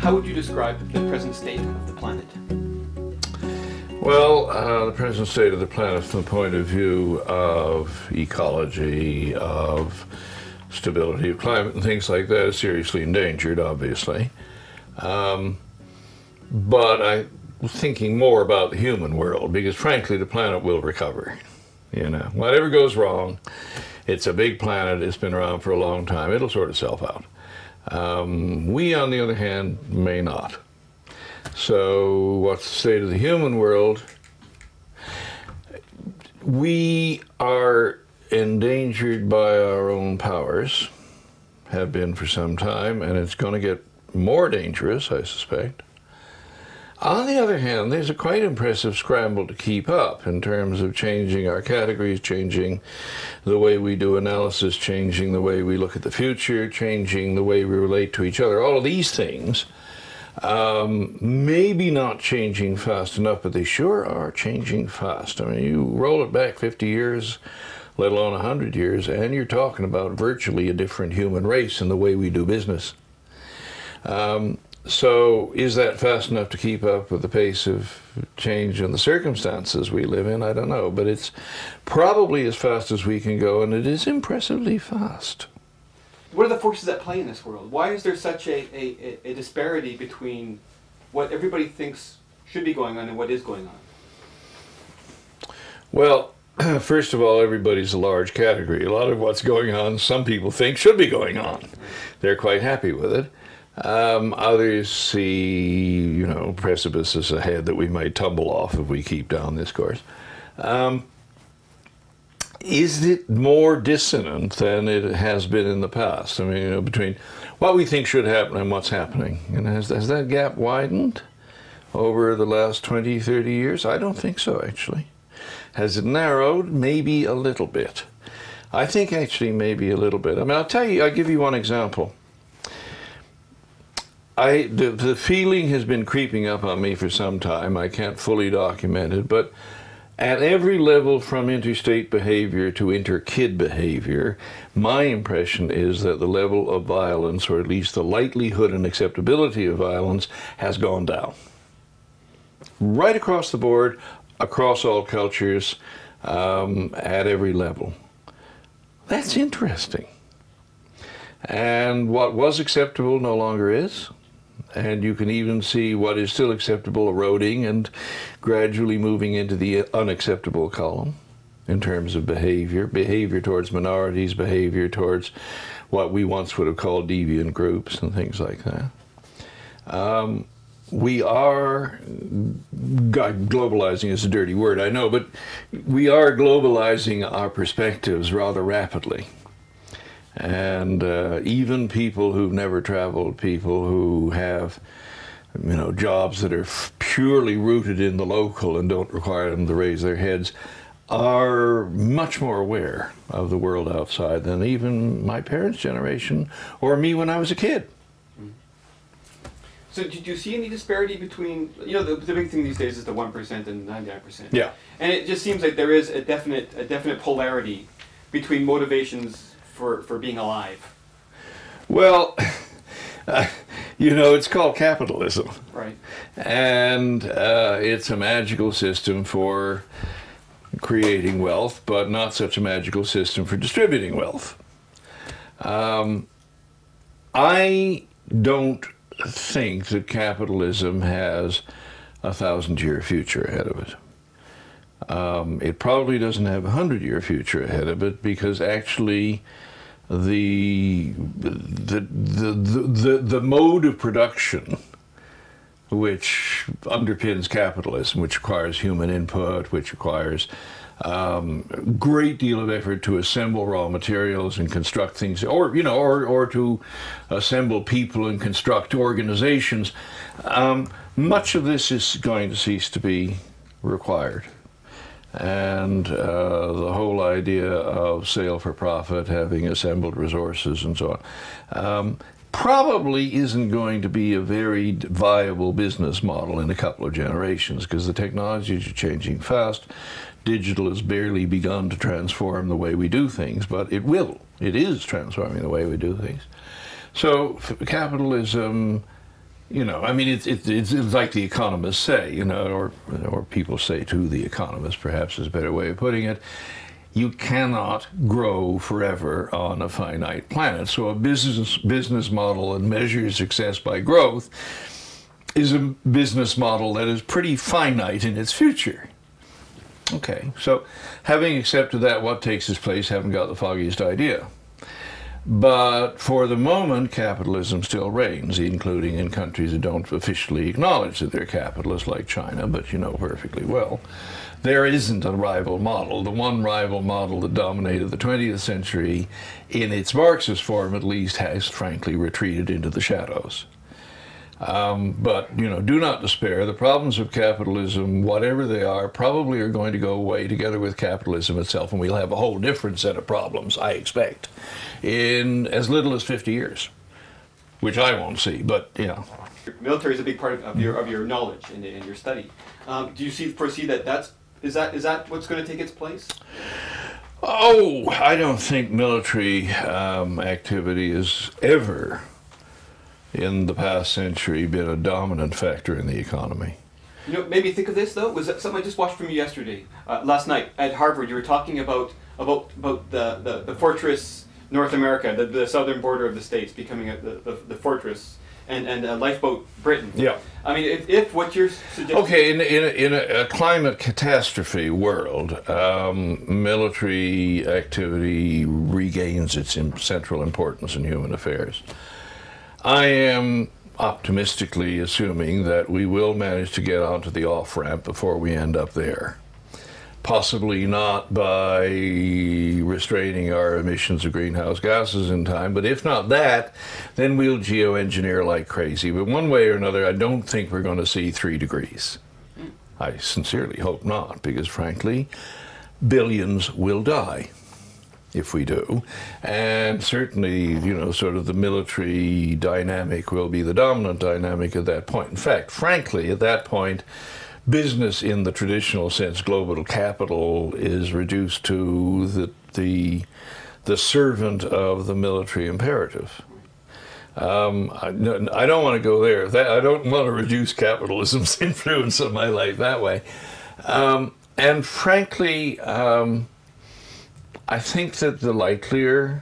How would you describe the present state of the planet? Well, the present state of the planet from the point of view of ecology, of stability of climate and things like that is seriously endangered, obviously. But I'm thinking more about the human world because, frankly, the planet will recover. You know, whatever goes wrong, it's a big planet, it's been around for a long time, it'll sort itself out. We, on the other hand, may not. So what's the state of the human world? We are endangered by our own powers, have been for some time, and it's going to get more dangerous, I suspect. On the other hand, there's a quite impressive scramble to keep up in terms of changing our categories, changing the way we do analysis, changing the way we look at the future, changing the way we relate to each other. All of these things, maybe not changing fast enough, but they sure are changing fast. I mean, you roll it back 50 years, let alone 100 years, and you're talking about virtually a different human race in the way we do business. So is that fast enough to keep up with the pace of change in the circumstances we live in? I don't know, but it's probably as fast as we can go, and it is impressively fast. What are the forces at play in this world? Why is there such a disparity between what everybody thinks should be going on and what is going on? Well, first of all, everybody's a large category. A lot of what's going on, some people think should be going on. They're quite happy with it. Others see, you know, precipices ahead that we might tumble off if we keep down this course. Is it more dissonant than it has been in the past? I mean, you know, between what we think should happen and what's happening. And has that gap widened over the last 20, 30 years? I don't think so, actually. Has it narrowed? Maybe a little bit. I think actually maybe a little bit. I mean, I'll give you one example. The feeling has been creeping up on me for some time. I can't fully document it, but at every level from interstate behavior to inter-kid behavior, my impression is that the level of violence, or at least the likelihood and acceptability of violence, has gone down. Right across the board, across all cultures, at every level. That's interesting. And what was acceptable no longer is. And you can even see what is still acceptable eroding and gradually moving into the unacceptable column in terms of behavior. Behavior towards minorities, behavior towards what we once would have called deviant groups and things like that. We are, globalizing is a dirty word, I know, but we are globalizing our perspectives rather rapidly. And even people who've never traveled, people who have, you know, jobs that are purely rooted in the local and don't require them to raise their heads, are much more aware of the world outside than even my parents' generation or me when I was a kid. So did you see any disparity between, you know, the big thing these days is the 1% and 99%. Yeah. And it just seems like there is a definite polarity between motivations for being alive. Well, you know, it's called capitalism. Right. And it's a magical system for creating wealth, but not such a magical system for distributing wealth. I don't think that capitalism has a 1,000-year future ahead of it. It probably doesn't have a 100-year future ahead of it because actually the mode of production which underpins capitalism, which requires human input, which requires a great deal of effort to assemble raw materials and construct things, or, you know, or to assemble people and construct organizations, much of this is going to cease to be required. And the whole idea of sale for profit, having assembled resources and so on, probably isn't going to be a very viable business model in a couple of generations because the technologies are changing fast. Digital has barely begun to transform the way we do things, but it will. It is transforming the way we do things. So capitalism I mean, it's like the economists say, or people say too, the economists perhaps is a better way of putting it. You cannot grow forever on a finite planet. So a business model that measures success by growth is a business model that is pretty finite in its future. Okay, so having accepted that, what takes its place, haven't got the foggiest idea. But for the moment, capitalism still reigns, including in countries that don't officially acknowledge that they're capitalist, like China, but you know perfectly well. There isn't a rival model. The one rival model that dominated the 20th century, in its Marxist form at least, has frankly retreated into the shadows. But, do not despair. The problems of capitalism, whatever they are, probably are going to go away together with capitalism itself, and we'll have a whole different set of problems, I expect, in as little as 50 years, which I won't see, but, Military is a big part of your knowledge and your study. Do you foresee that is that what's going to take its place? Oh, I don't think military activity has ever, in the past century, been a dominant factor in the economy. Maybe think of this though. Was that something I just watched from you yesterday, last night at Harvard? You were talking about the fortress North America, the southern border of the states becoming the fortress, and lifeboat Britain. Yeah. I mean, if what you're suggesting. Okay, in a climate catastrophe world, military activity regains its central importance in human affairs. I am optimistically assuming that we will manage to get onto the off-ramp before we end up there. Possibly not by restraining our emissions of greenhouse gases in time, but if not that, then we'll geoengineer like crazy. But one way or another, I don't think we're going to see 3 degrees. I sincerely hope not, because frankly, billions will die if we do. And certainly, sort of the military dynamic will be the dominant dynamic at that point. In fact, frankly, at that point, business in the traditional sense, global capital, is reduced to the servant of the military imperative. I don't want to go there. I don't want to reduce capitalism's influence on my life that way. And frankly, I think that the likelier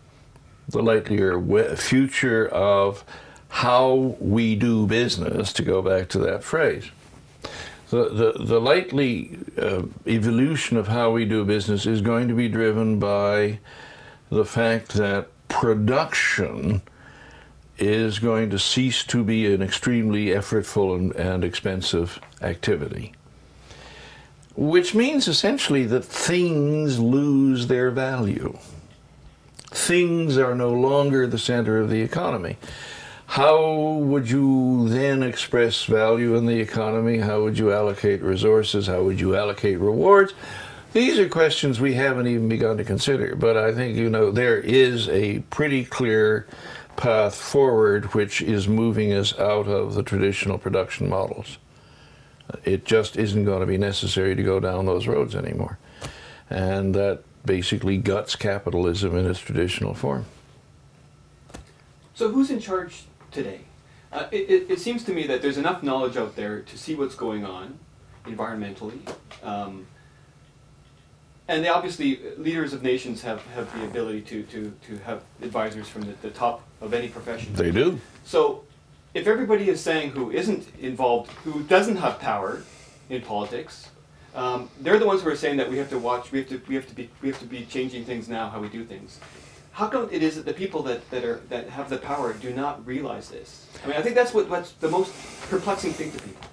future of how we do business, to go back to that phrase, the likely evolution of how we do business is going to be driven by the fact that production is going to cease to be an extremely effortful and expensive activity. Which means essentially that things lose their value. Things are no longer the center of the economy. How would you then express value in the economy? How would you allocate resources? How would you allocate rewards? These are questions we haven't even begun to consider, but I think, there is a pretty clear path forward which is moving us out of the traditional production models. It just isn't going to be necessary to go down those roads anymore. And that basically guts capitalism in its traditional form. So who's in charge today? It seems to me that there's enough knowledge out there to see what's going on environmentally. And obviously, leaders of nations have the ability to have advisors from the top of any profession. They do. So if everybody is saying who isn't involved, who doesn't have power in politics, they're the ones who are saying that we have to watch, we have to be changing things now, how we do things. How come it is that the people that have the power do not realize this? I mean, I think that's what's the most perplexing thing to people.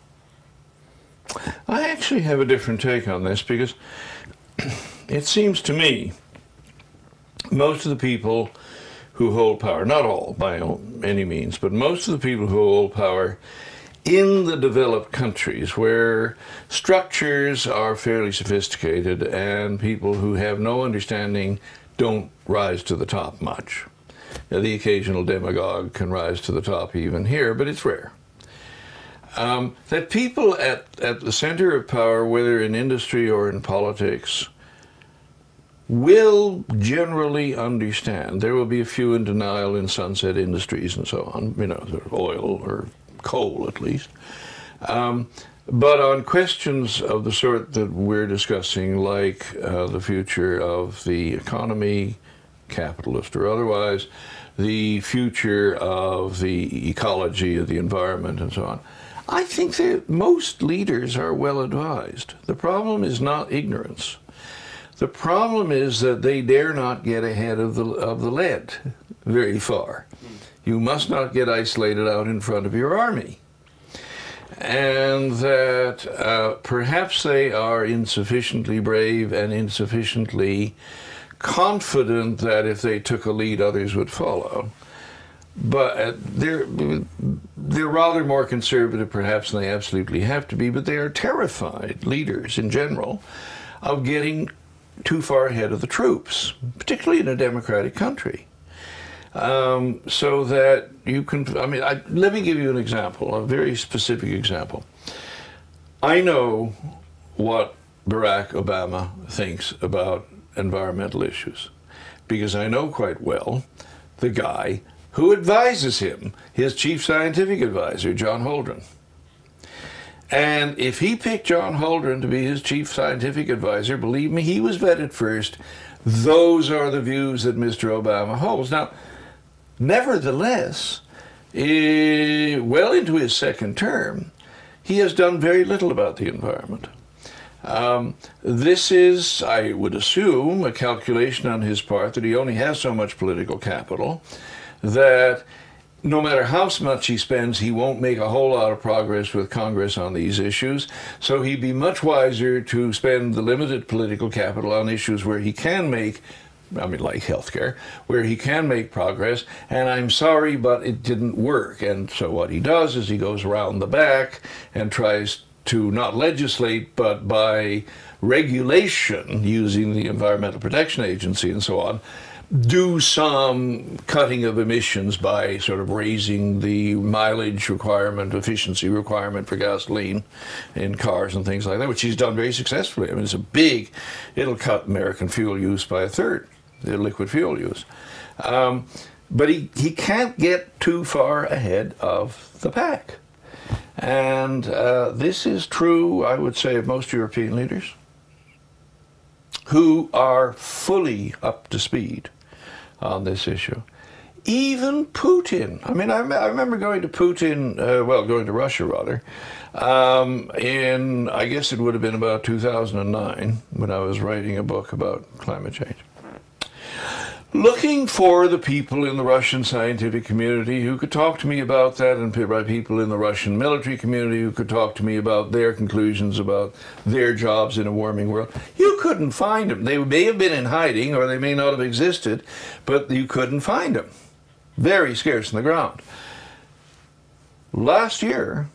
I actually have a different take on this, because it seems to me most of the people who hold power, not all by any means, but most of the people who hold power in the developed countries, where structures are fairly sophisticated and people who have no understanding don't rise to the top much. Now, the occasional demagogue can rise to the top even here, but it's rare. That people at the center of power, whether in industry or in politics, will generally understand. There will be a few in denial in sunset industries and so on, sort of oil or coal at least. But on questions of the sort that we're discussing, like the future of the economy, capitalist or otherwise, the future of the ecology of the environment and so on, I think that most leaders are well advised. The problem is not ignorance. The problem is that they dare not get ahead of the lead very far. You must not get isolated out in front of your army. And that perhaps they are insufficiently brave and insufficiently confident that if they took a lead, others would follow. But they're rather more conservative perhaps than they absolutely have to be, but they are terrified, leaders in general, of getting too far ahead of the troops, particularly in a democratic country. So that you can, I mean, let me give you an example, a very specific example. I know what Barack Obama thinks about environmental issues because I know quite well the guy who advises him, his chief scientific advisor, John Holdren. And if he picked John Holdren to be his chief scientific advisor, believe me, he was vetted first. Those are the views that Mr. Obama holds. Now, nevertheless, well into his second term, he has done very little about the environment. This is, I would assume, a calculation on his part that he only has so much political capital, that no matter how much he spends, he won't make a whole lot of progress with Congress on these issues. So he'd be much wiser to spend the limited political capital on issues where he can make, I mean, like healthcare, where he can make progress. And I'm sorry, but it didn't work. And so what he does is he goes around the back and tries to not legislate, but by regulation, using the Environmental Protection Agency and so on, do some cutting of emissions by sort of raising the mileage requirement, efficiency requirement for gasoline in cars and things like that, which he's done very successfully. I mean, it'll cut American fuel use by a third, the liquid fuel use. But he can't get too far ahead of the pack. And this is true, I would say, of most European leaders who are fully up to speed on this issue. Even Putin. I mean, I remember going to Putin, going to Russia rather, in, I guess it would have been about 2009 when I was writing a book about climate change. Looking for the people in the Russian scientific community who could talk to me about that, and by people in the Russian military community who could talk to me about their conclusions about their jobs in a warming world. You couldn't find them. They may have been in hiding or they may not have existed, but you couldn't find them. Very scarce on the ground. Last year,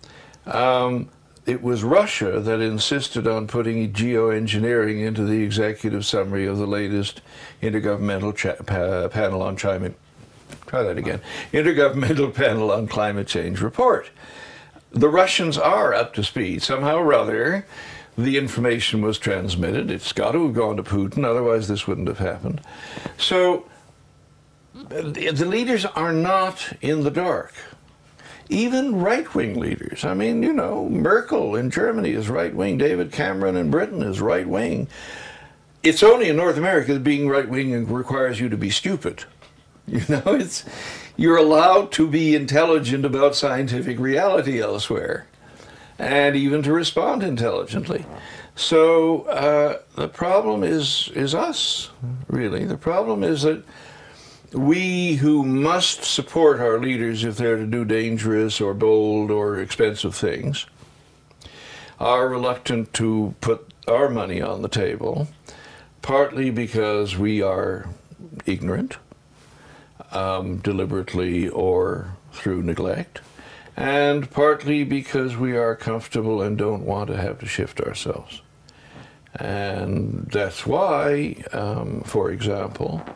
it was Russia that insisted on putting geoengineering into the executive summary of the latest Intergovernmental Panel on Climate. Try that again. Intergovernmental Panel on Climate Change report. The Russians are up to speed. Somehow or other, the information was transmitted. It's got to have gone to Putin, otherwise this wouldn't have happened. So the leaders are not in the dark. Even right-wing leaders. I mean, you know, Merkel in Germany is right-wing. David Cameron in Britain is right-wing. It's only in North America that being right-wing requires you to be stupid. You know, you're allowed to be intelligent about scientific reality elsewhere, and even to respond intelligently. So the problem is us, really. The problem is that we who must support our leaders if they're to do dangerous or bold or expensive things are reluctant to put our money on the table, partly because we are ignorant, deliberately or through neglect, and partly because we are comfortable and don't want to have to shift ourselves. And that's why, for example,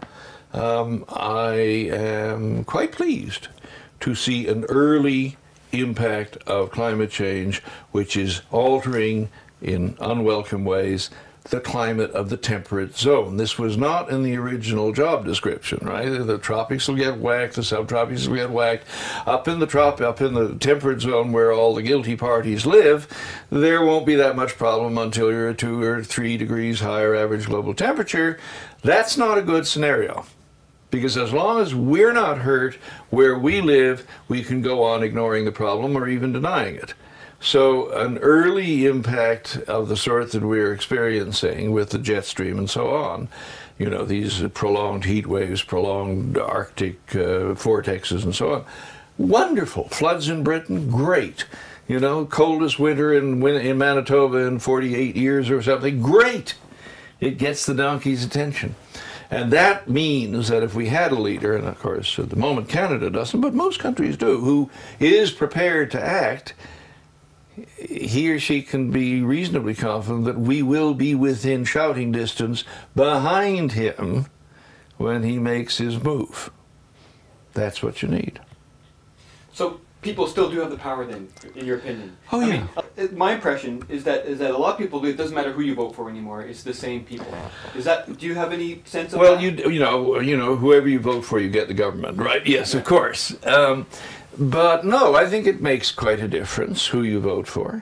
I am quite pleased to see an early impact of climate change, which is altering in unwelcome ways the climate of the temperate zone. This was not in the original job description, right? The tropics will get whacked, the subtropics will get whacked. Up in the temperate zone where all the guilty parties live, there won't be that much problem until you're at 2 or 3 degrees higher average global temperature. That's not a good scenario. Because as long as we're not hurt where we live, we can go on ignoring the problem or even denying it. So an early impact of the sort that we're experiencing with the jet stream and so on, you know, these prolonged heat waves, prolonged Arctic vortexes and so on, wonderful. Floods in Britain, great. You know, coldest winter in Manitoba in 48 years or something, great. It gets the donkey's attention. And that means that if we had a leader, and of course at the moment Canada doesn't, but most countries do, who is prepared to act, he or she can be reasonably confident that we will be within shouting distance behind him when he makes his move. That's what you need. So people still do have the power then, in your opinion? Oh, yeah. I mean, my impression is that a lot of people, it doesn't matter who you vote for anymore, it's the same people. Do you have any sense of that? Well, you know, whoever you vote for, you get the government, right? Yes, of course. But no, I think it makes quite a difference who you vote for.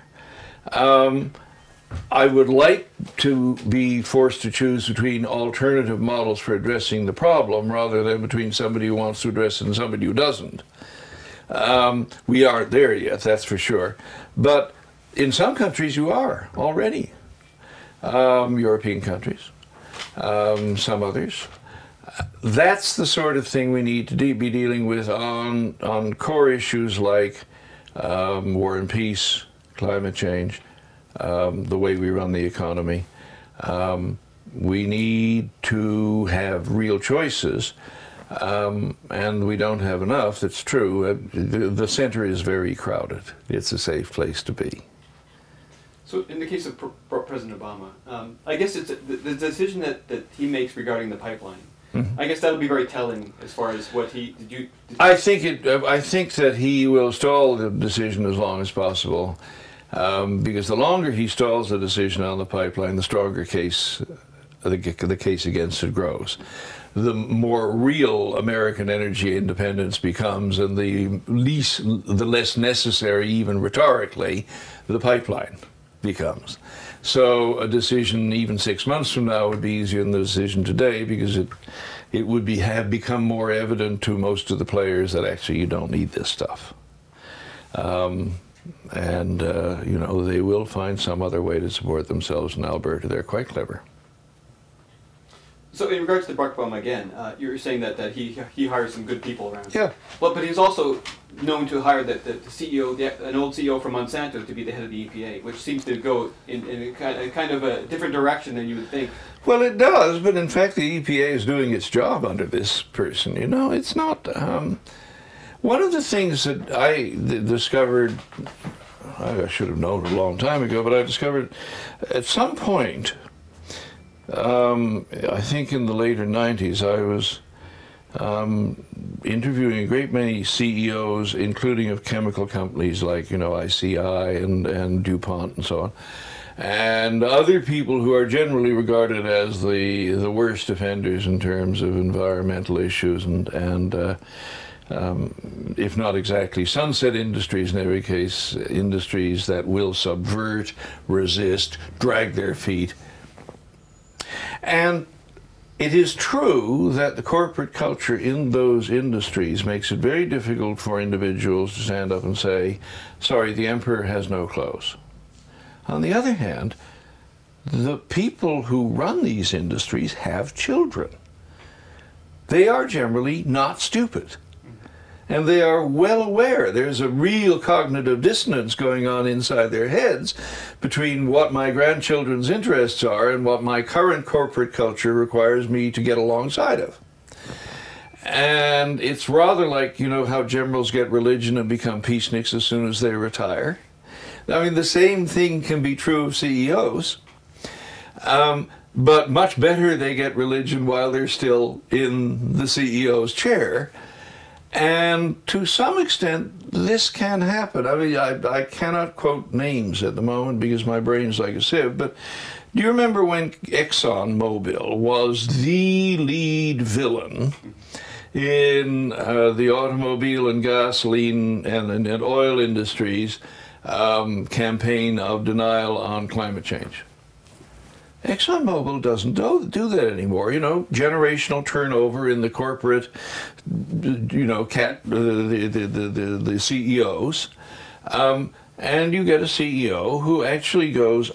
I would like to be forced to choose between alternative models for addressing the problem rather than between somebody who wants to address it and somebody who doesn't. We aren't there yet, that's for sure. But in some countries you are already. European countries, some others. That's the sort of thing we need to be dealing with on core issues like war and peace, climate change, the way we run the economy. We need to have real choices, and we don't have enough, that's true. The center is very crowded. It's a safe place to be. So in the case of President Obama, I guess it's the decision that he makes regarding the pipeline. Mm-hmm. I guess that'll be very telling as far as what I think that he will stall the decision as long as possible, because the longer he stalls the decision on the pipeline, the stronger the case against it grows. The more real American energy independence becomes, and the less necessary, even rhetorically, the pipeline becomes. So a decision even 6 months from now would be easier than the decision today, because it would have become more evident to most of the players that actually you don't need this stuff. You know, they will find some other way to support themselves in Alberta. They're quite clever. So in regards to Barack Obama again, you're saying that he hires some good people around. Yeah. Well, but he's also known to hire the CEO, an old CEO from Monsanto, to be the head of the EPA, which seems to go in a kind of a different direction than you would think. Well, it does, but in fact the EPA is doing its job under this person. You know, it's not. One of the things that I discovered, I should have known a long time ago, but I discovered at some point, I think in the later 90s, I was interviewing a great many CEOs, including of chemical companies like, you know, ICI and DuPont and so on, and other people who are generally regarded as the worst offenders in terms of environmental issues and if not exactly sunset industries, in every case industries that will subvert, resist, drag their feet. And it is true that the corporate culture in those industries makes it very difficult for individuals to stand up and say, sorry, the emperor has no clothes. On the other hand, the people who run these industries have children. They are generally not stupid. And they are well aware there's a real cognitive dissonance going on inside their heads between what my grandchildren's interests are and what my current corporate culture requires me to get alongside of. And it's rather like, you know, how generals get religion and become peaceniks as soon as they retire. I mean, the same thing can be true of CEOs. But much better they get religion while they're still in the CEO's chair. And to some extent, this can happen. I mean, I cannot quote names at the moment because my brain's like a sieve, but Do you remember when ExxonMobil was the lead villain in the automobile and gasoline and oil industries campaign of denial on climate change? ExxonMobil doesn't do that anymore. You know, generational turnover in the corporate, you know, the CEOs. And you get a CEO who actually goes,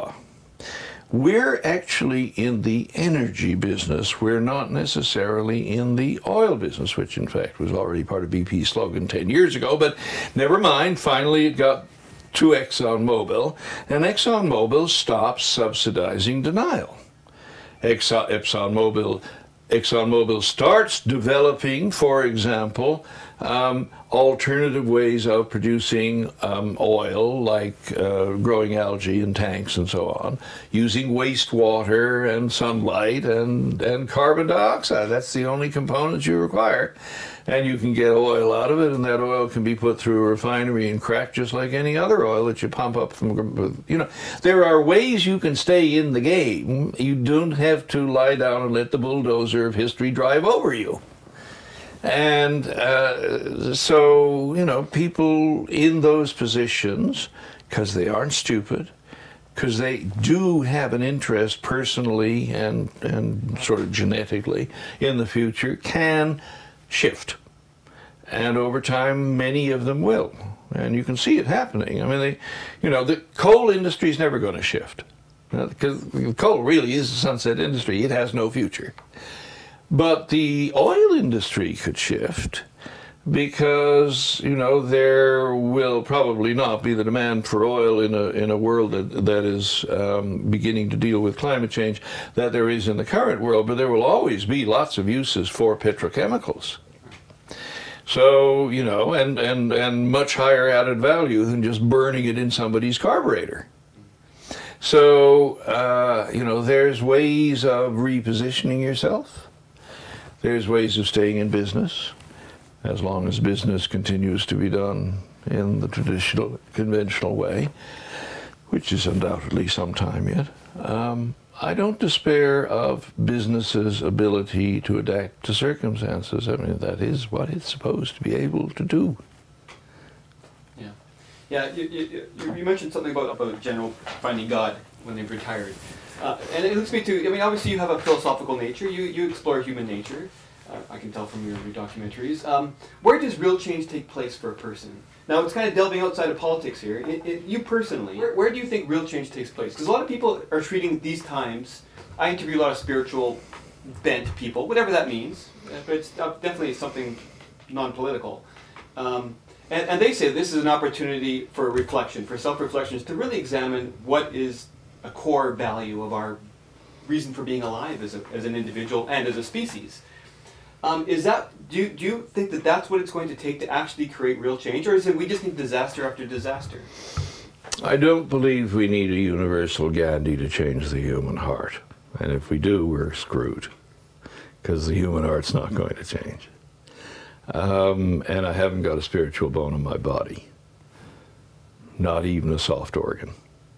we're actually in the energy business. We're not necessarily in the oil business, which in fact was already part of BP's slogan 10 years ago. But never mind, finally it got to ExxonMobil, and ExxonMobil stopped subsidizing denial. ExxonMobil starts developing, for example, alternative ways of producing oil, like growing algae in tanks and so on, using wastewater and sunlight and carbon dioxide. That's the only components you require. And you can get oil out of it, and that oil can be put through a refinery and cracked just like any other oil that you pump up from, you know. There are ways you can stay in the game. You don't have to lie down and let the bulldozer of history drive over you. And so, you know, people in those positions, because they aren't stupid, because they do have an interest personally and sort of genetically in the future, can shift. And over time, many of them will. And you can see it happening. I mean, the coal industry is never going to shift. Because coal really is a sunset industry. It has no future. But the oil industry could shift because, you know, there will probably not be the demand for oil in a world that is beginning to deal with climate change that there is in the current world, but there will always be lots of uses for petrochemicals. So, you know, and much higher added value than just burning it in somebody's carburetor. So, you know, there's ways of repositioning yourself. There's ways of staying in business, as long as business continues to be done in the traditional, conventional way, which is undoubtedly some time yet. I don't despair of business's ability to adapt to circumstances. I mean, that is what it's supposed to be able to do. Yeah, you mentioned something about General finding God when they've retired. And it leads me to, I mean, obviously you have a philosophical nature. You explore human nature. I can tell from your documentaries. Where does real change take place for a person? Now, it's kind of delving outside of politics here. You personally, where do you think real change takes place? Because a lot of people are treating these times, I interview a lot of spiritual bent people, whatever that means, but it's definitely something non-political. And they say this is an opportunity for reflection, for self-reflections, to really examine what is a core value of our reason for being alive as an individual and as a species. Do you think that that's what it's going to take to actually create real change, or is it we just need disaster after disaster? I don't believe we need a universal Gandhi to change the human heart. And if we do, we're screwed, because the human heart's not going to change. And I haven't got a spiritual bone in my body, not even a soft organ.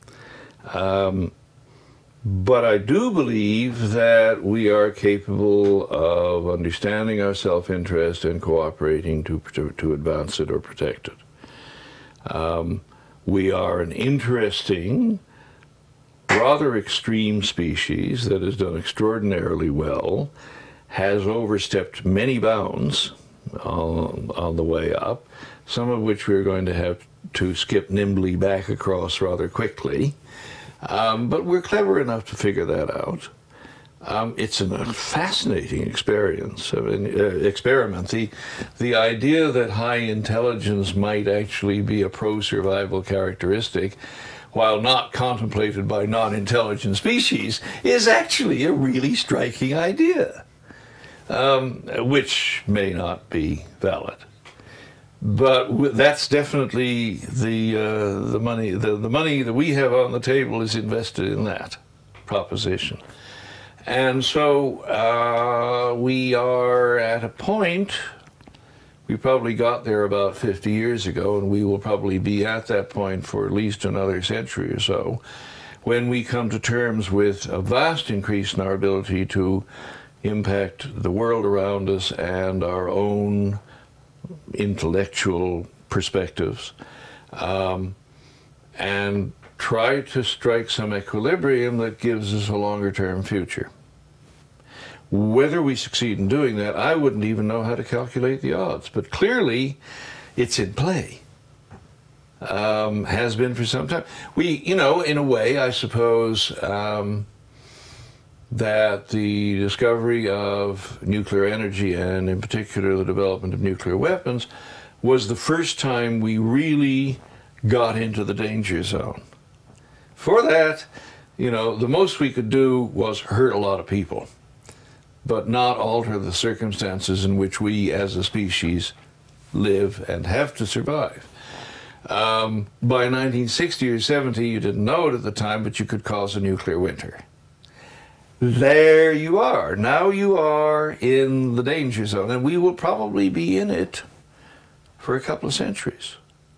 But I do believe that we are capable of understanding our self-interest and cooperating to advance it or protect it. We are an interesting, rather extreme species that has done extraordinarily well, has overstepped many bounds on the way up, some of which we're going to have to skip nimbly back across rather quickly. But we're clever enough to figure that out. It's a fascinating experiment. The idea that high intelligence might actually be a pro-survival characteristic, while not contemplated by non-intelligent species, is actually a really striking idea, which may not be valid. But that's definitely the money. The money that we have on the table is invested in that proposition. And so we are at a point, we probably got there about 50 years ago, and we will probably be at that point for at least another century or so, when we come to terms with a vast increase in our ability to impact the world around us and our own intellectual perspectives, and try to strike some equilibrium that gives us a longer-term future. Whether we succeed in doing that, I wouldn't even know how to calculate the odds, but clearly it's in play. Has been for some time. In a way, I suppose, that the discovery of nuclear energy, and in particular the development of nuclear weapons, was the first time we really got into the danger zone. For that, the most we could do was hurt a lot of people, but not alter the circumstances in which we as a species live and have to survive. By 1960 or 70, you didn't know it at the time, but you could cause a nuclear winter. There you are. Now you are in the danger zone, and we will probably be in it for a couple of centuries.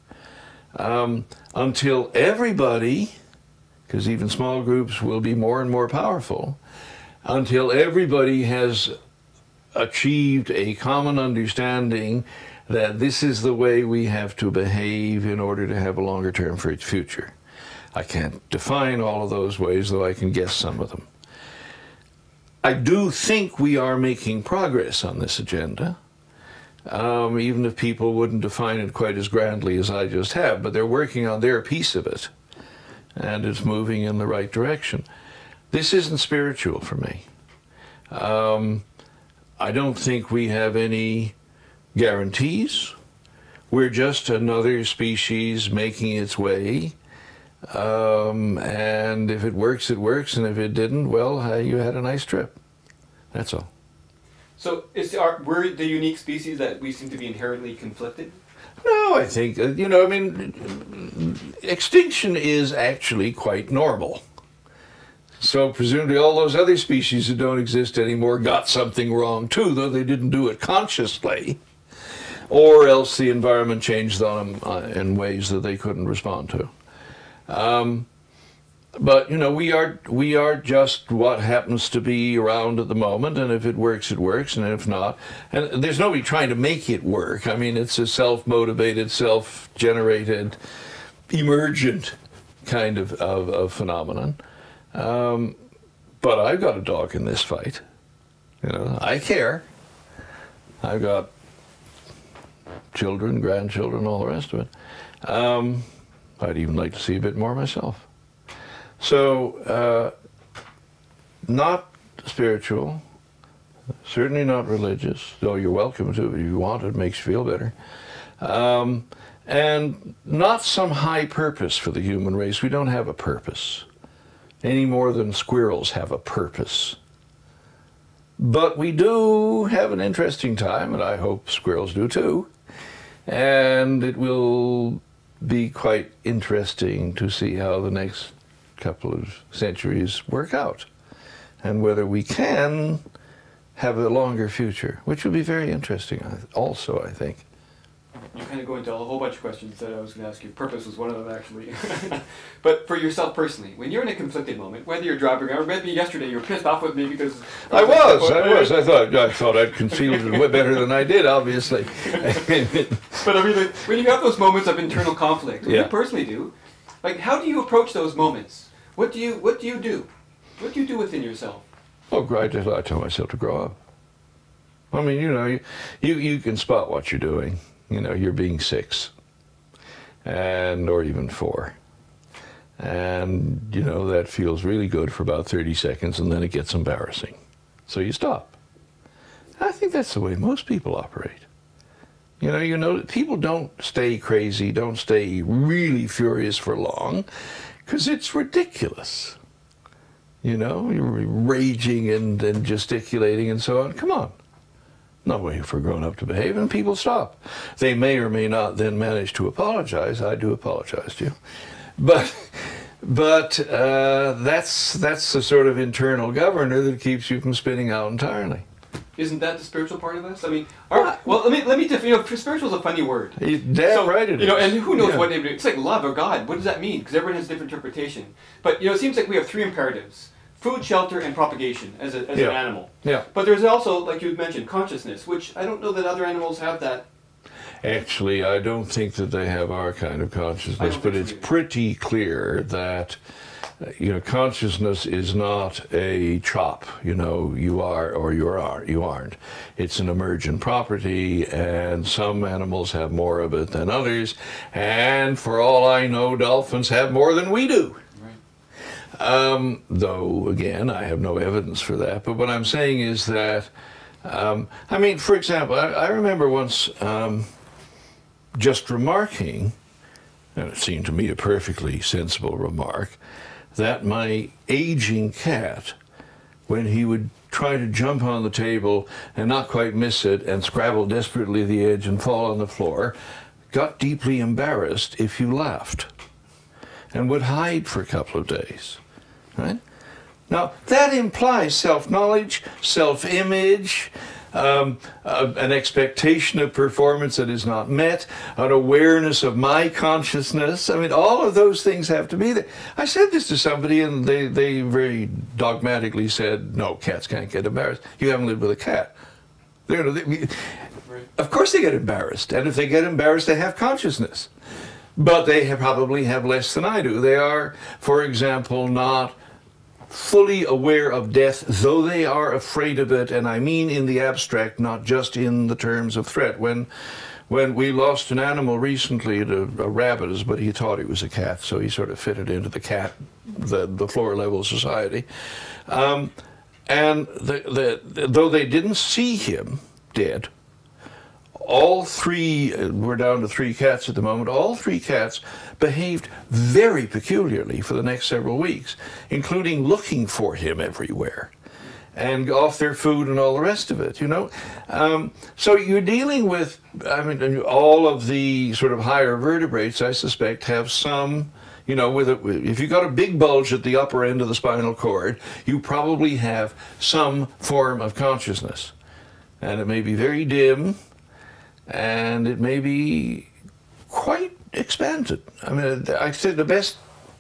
Until everybody, because even small groups will be more and more powerful, until everybody has achieved a common understanding that this is the way we have to behave in order to have a longer term for its future. I can't define all of those ways, though I can guess some of them. I do think we are making progress on this agenda, even if people wouldn't define it quite as grandly as I just have, but they're working on their piece of it, and it's moving in the right direction. This isn't spiritual for me. I don't think we have any guarantees. We're just another species making its way, and if it works, it works, and if it didn't, well, you had a nice trip. That's all. So we're the unique species that we seem to be inherently conflicted? No, I think, extinction is actually quite normal. So presumably all those other species that don't exist anymore got something wrong too, though they didn't do it consciously. Or else the environment changed on them in ways that they couldn't respond to. But we are just what happens to be around at the moment, and if it works, it works, and if not, and there's nobody trying to make it work. I mean, it's a self-motivated, self-generated, emergent kind of phenomenon. But I've got a dog in this fight. I care. I've got children, grandchildren, all the rest of it. I'd even like to see a bit more myself. So, not spiritual, certainly not religious, though you're welcome to it if you want. It makes you feel better. And not some high purpose for the human race. We don't have a purpose, any more than squirrels have a purpose. But we do have an interesting time, and I hope squirrels do too. And it will be quite interesting to see how the next couple of centuries work out, and whether we can have a longer future, which will be very interesting also, I think. You kind of go into a whole bunch of questions that I was going to ask you. Purpose was one of them, actually. But for yourself personally, when you're in a conflicted moment, whether you're driving, or maybe yesterday you were pissed off with me because... I thought I'd concealed it better than I did, obviously. But I mean, when you have those moments of internal conflict, what you personally do, like, how do you approach those moments? What do you do? What do you do within yourself? Oh, I tell myself to grow up. I mean, you can spot what you're doing. You're being 6, or even 4. And, that feels really good for about 30 seconds, and then it gets embarrassing. So you stop. I think that's the way most people operate. People don't stay crazy, don't stay really furious for long, because it's ridiculous. You're raging and gesticulating and so on. Come on. No way for a grown-up to behave, and people stop. They may or may not then manage to apologize. I do apologize to you. But that's the sort of internal governor that keeps you from spinning out entirely. Isn't that the spiritual part of us? I mean, let me define. Spiritual is a funny word. You're damn right it is. And who knows what it's like? Love or God? What does that mean? Because everyone has a different interpretation. But it seems like we have three imperatives: food, shelter, and propagation as an animal. Yeah. But there's also, like you mentioned, consciousness, which I don't know that other animals have that. Actually, I don't think that they have our kind of consciousness, but it's pretty clear that consciousness is not a chop. You are or you aren't. It's an emergent property, and some animals have more of it than others. And for all I know, dolphins have more than we do. Right. Though, again, I have no evidence for that. But what I'm saying is that, for example, I remember once just remarking, and it seemed to me a perfectly sensible remark, that my aging cat, when he would try to jump on the table and not quite miss it and scrabble desperately at the edge and fall on the floor, got deeply embarrassed if you laughed and would hide for a couple of days. Right? Now, that implies self-knowledge, self-image, an expectation of performance that is not met, an awareness of my consciousness. I mean, all of those things have to be there. I said this to somebody, and they very dogmatically said, no, cats can't get embarrassed. You haven't lived with a cat. Of course they get embarrassed, and if they get embarrassed, they have consciousness. But they probably have less than I do. They are, for example, not fully aware of death, though they are afraid of it, and I mean in the abstract, not just in the terms of threat. When we lost an animal recently, a rabbit, but he thought he was a cat, so he sort of fitted into the floor level society. And though they didn't see him dead, all three, we're down to 3 cats at the moment, all 3 cats behaved very peculiarly for the next several weeks, including looking for him everywhere and off their food and all the rest of it, So you're dealing with, all of the sort of higher vertebrates, I suspect, have some, if you've got a big bulge at the upper end of the spinal cord, you probably have some form of consciousness. And it may be very dim, and it may be quite expanded. I said the best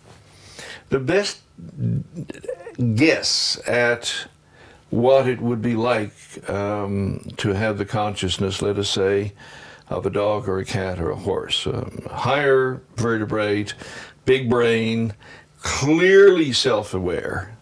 guess at what it would be like to have the consciousness, let us say, of a dog or a cat or a horse. Higher vertebrate, big brain, clearly self-aware.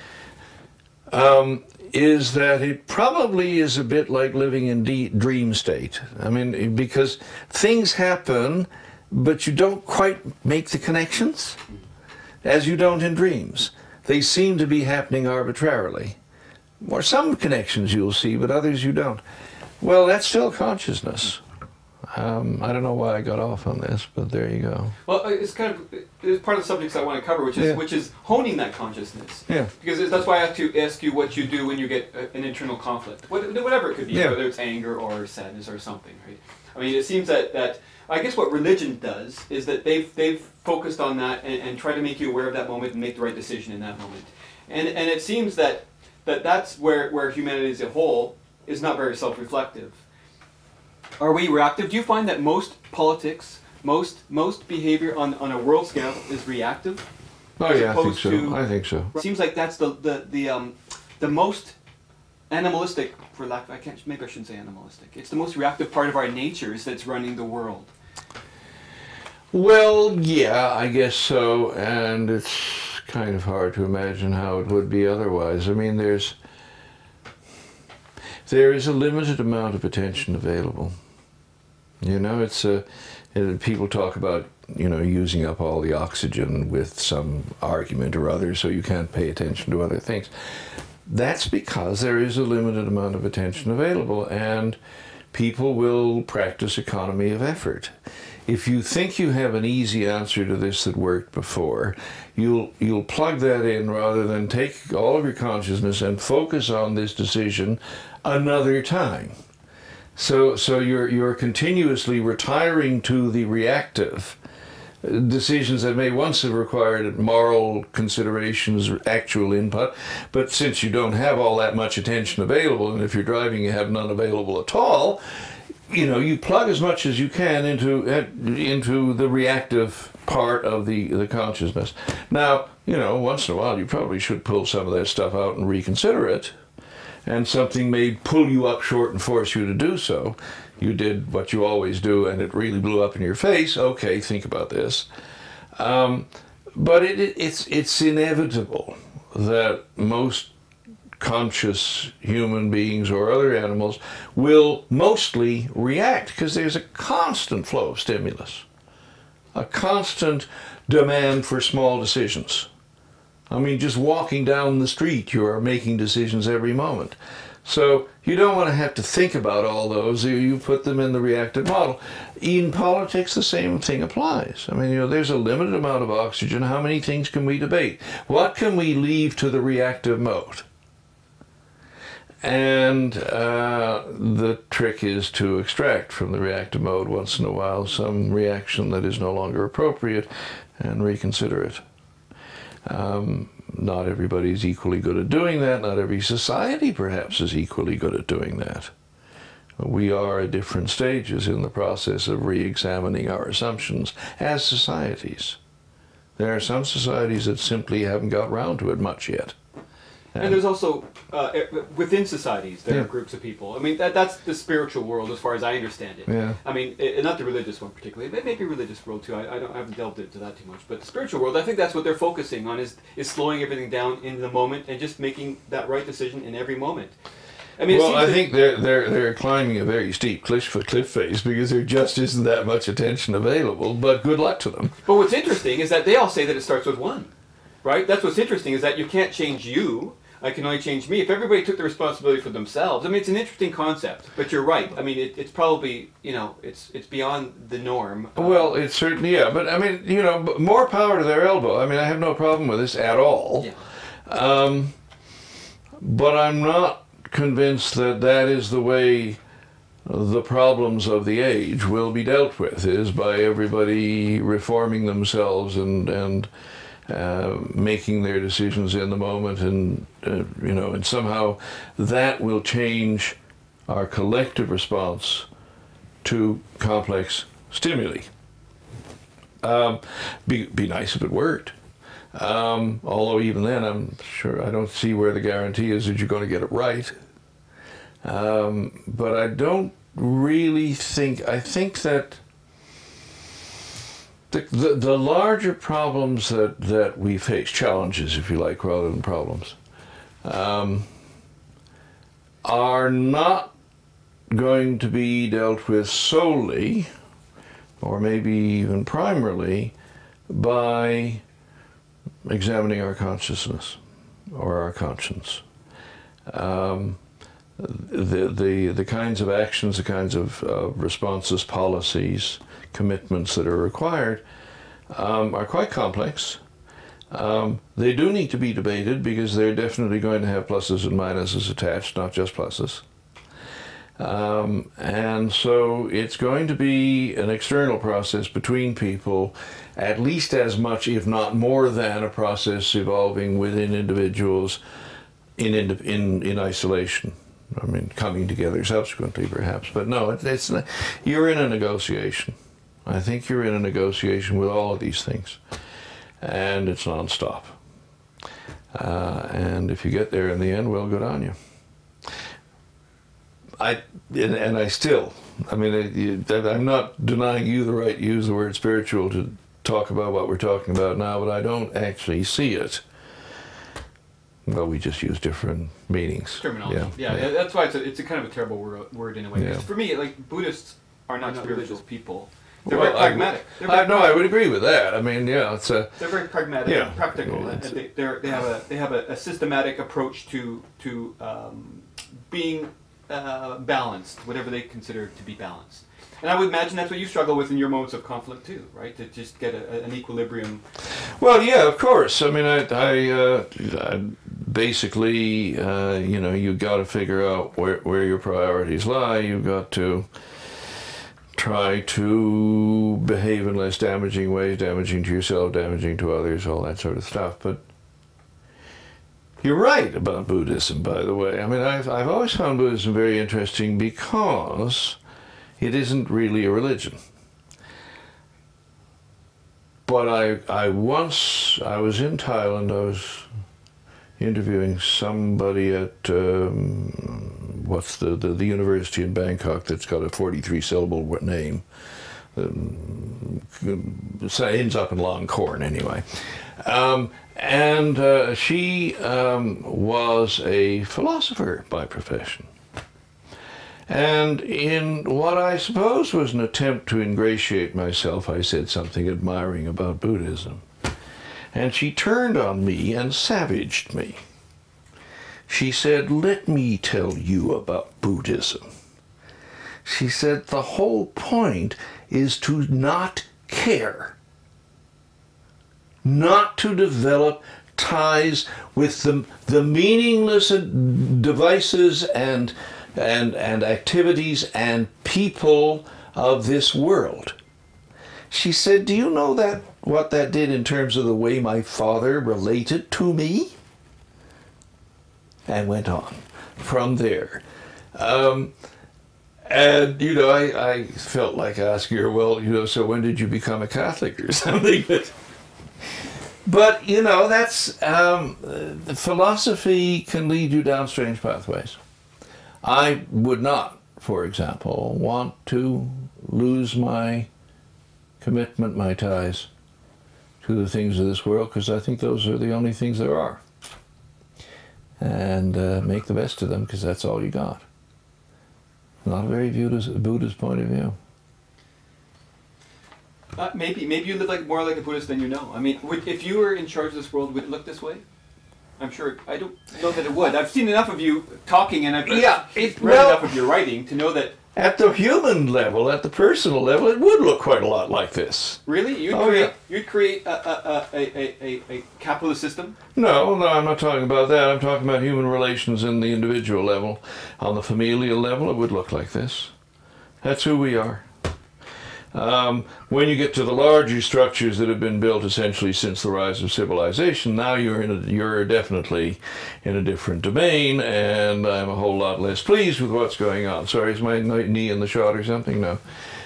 Is that it probably is a bit like living in dream state. Because things happen, but you don't quite make the connections, as you don't in dreams. They seem to be happening arbitrarily. Or some connections you'll see, but others you don't. Well, that's still consciousness. I don't know why I got off on this, but there you go. Well, it's part of the subjects I want to cover, which is honing that consciousness. Yeah. Because that's why I have to ask you what you do when you get an internal conflict, whatever it could be, whether it's anger or sadness or something, right? It seems that I guess what religion does is that they've focused on that and try to make you aware of that moment and make the right decision in that moment. And it seems that's where humanity as a whole is not very self-reflective. Are we reactive? Do you find that most politics, most behavior on a world scale is reactive? Oh yeah, I think so. It seems like that's the most animalistic, maybe I shouldn't say animalistic. It's the most reactive part of our natures that's running the world. Well, yeah, I guess so, and it's kind of hard to imagine how it would be otherwise. There is a limited amount of attention available. People talk about, using up all the oxygen with some argument or other, so you can't pay attention to other things. That's because there is a limited amount of attention available, and people will practice economy of effort. If you think you have an easy answer to this that worked before, you'll plug that in rather than take all of your consciousness and focus on this decision another time. So you're continuously retiring to the reactive decisions that may once have required moral considerations, actual input, but since you don't have all that much attention available, and if you're driving you have none available at all, you know, you plug as much as you can into the reactive part of the consciousness. Now, you know, once in a while you probably should pull some of that stuff out and reconsider it, and something may pull you up short and force you to do so. You did what you always do and it really blew up in your face. Okay, think about this. But it's inevitable that most conscious human beings or other animals will mostly react because there's a constant flow of stimulus, a constant demand for small decisions. I mean, just walking down the street, you are making decisions every moment. So you don't want to have to think about all those. You put them in the reactive model. In politics, the same thing applies. I mean, you know, there's a limited amount of oxygen. How many things can we debate? What can we leave to the reactive mode? And the trick is to extract from the reactive mode once in a while some reaction that is no longer appropriate and reconsider it. Not everybody is equally good at doing that. Not every society, perhaps, is equally good at doing that. We are at different stages in the process of re-examining our assumptions as societies. There are some societies that simply haven't got round to it much yet. And there's also, within societies, there are groups of people. I mean, that's the spiritual world as far as I understand it. Yeah. I mean, not the religious one particularly, but maybe religious world too. I haven't delved into that too much. But the spiritual world, I think that's what they're focusing on, is slowing everything down in the moment and just making that right decision in every moment. I mean, well, I think they're climbing a very steep cliff face because there just isn't that much attention available, but good luck to them. But what's interesting is that they all say that it starts with one, right? That's what's interesting, is that you can't change you. I can only change me. If everybody took the responsibility for themselves, I mean, it's an interesting concept, but you're right. I mean, it's probably, you know, it's beyond the norm. Well, it's certainly, yeah, but I mean, you know, more power to their elbow. I mean, I have no problem with this at all. Yeah. But I'm not convinced that that is the way the problems of the age will be dealt with, is by everybody reforming themselves and making their decisions in the moment, and you know, and somehow that will change our collective response to complex stimuli. Be nice if it worked. Although even then, I'm sure I don't see where the guarantee is that you're going to get it right. But I don't really think. I think that the larger problems that we face, challenges, if you like, rather than problems, are not going to be dealt with solely, or maybe even primarily, by examining our consciousness or our conscience. The kinds of actions, the kinds of responses, policies, commitments that are required are quite complex. They do need to be debated because they're definitely going to have pluses and minuses attached, not just pluses. And so it's going to be an external process between people, at least as much, if not more than, a process evolving within individuals in isolation. I mean, coming together subsequently, perhaps. But no, it's not, you're in a negotiation. I think you're in a negotiation with all of these things. And it's nonstop. And if you get there in the end, well, good on you. I mean, I'm not denying you the right to use the word spiritual to talk about what we're talking about now, but I don't actually see it. Well, we just use different meanings. Terminology. Yeah. That's why it's a kind of a terrible word in a way. Because for me, like, Buddhists are not spiritual people. They're very pragmatic. I would agree with that. I mean, yeah, they're very pragmatic, and practical. They have a systematic approach to being balanced, whatever they consider to be balanced. And I would imagine that's what you struggle with in your moments of conflict too, right? To just get an equilibrium. Well, yeah, of course. I mean, I basically, you know, you got to figure out where your priorities lie. You've got to try to behave in less damaging ways, damaging to yourself, damaging to others, all that sort of stuff. But you're right about Buddhism, by the way. I mean, I've always found Buddhism very interesting because it isn't really a religion. But I was in Thailand, I was interviewing somebody at, what's the university in Bangkok that's got a 43-syllable name. So it ends up in Longkorn anyway. She was a philosopher by profession. And in what I suppose was an attempt to ingratiate myself, I said something admiring about Buddhism. And she turned on me and savaged me. She said, "Let me tell you about Buddhism." She said, "The whole point is to not care. Not to develop ties with the meaningless devices and activities and people of this world." She said, "Do you know what that did in terms of the way my father related to me?" And went on from there. And, you know, I felt like asking her, well, you know, so when did you become a Catholic or something? But you know, that's, philosophy can lead you down strange pathways. I would not, for example, want to lose my commitment, my ties to the things of this world, because I think those are the only things there are. And make the best of them, because that's all you got. Not a very Buddhist point of view. Maybe you live more like a Buddhist than you know. I mean, if you were in charge of this world, would it look this way? I'm sure. I don't know that it would. I've seen enough of you talking, and I've read enough of your writing to know that. At the human level, at the personal level, it would look quite a lot like this. Really? You'd create a capitalist system? No, I'm not talking about that. I'm talking about human relations in the individual level. On the familial level, it would look like this. That's who we are. When you get to the larger structures that have been built essentially since the rise of civilization, now you're definitely in a different domain, and I'm a whole lot less pleased with what's going on. Sorry, is my knee in the shot or something? No.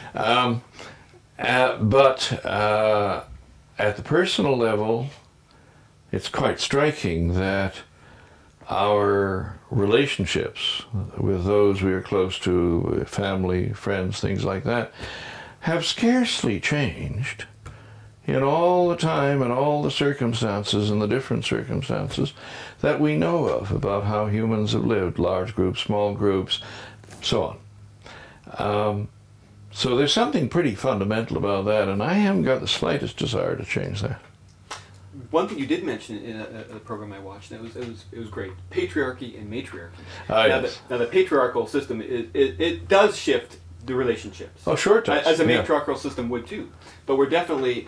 But at the personal level, it's quite striking that our relationships with those we are close to, family, friends, things like that, have scarcely changed in all the time and all the circumstances and the different circumstances that we know of about how humans have lived, large groups, small groups, so on. So there's something pretty fundamental about that, and I haven't got the slightest desire to change that. One thing you did mention in a program I watched, and it was great: patriarchy and matriarchy. Yes. Now the patriarchal system it does shift the relationships. Oh, sure it does. As a matriarchal system would too. But we're definitely,